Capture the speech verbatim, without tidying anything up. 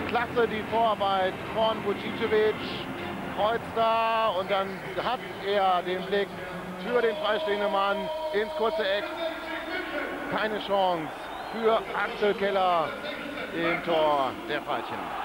klasse die Vorarbeit von Vucicevic. Kreuz da und dann hat er den Blick für den freistehenden Mann ins kurze Eck. Keine Chance für Axel Keller im Tor der Veilchen.